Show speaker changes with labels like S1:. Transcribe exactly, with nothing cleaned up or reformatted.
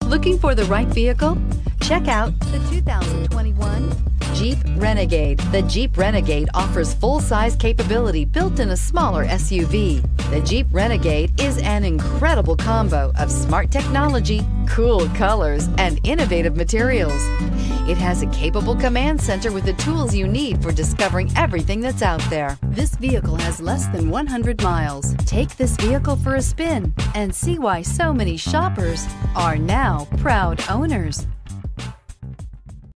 S1: Looking for the right vehicle? Check out the two thousand twenty-one Jeep Renegade. The Jeep Renegade offers full-size capability built in a smaller S U V. The Jeep Renegade is an incredible combo of smart technology, cool colors, and innovative materials. It has a capable command center with the tools you need for discovering everything that's out there. This vehicle has less than one hundred miles. Take this vehicle for a spin and see why so many shoppers are now proud owners.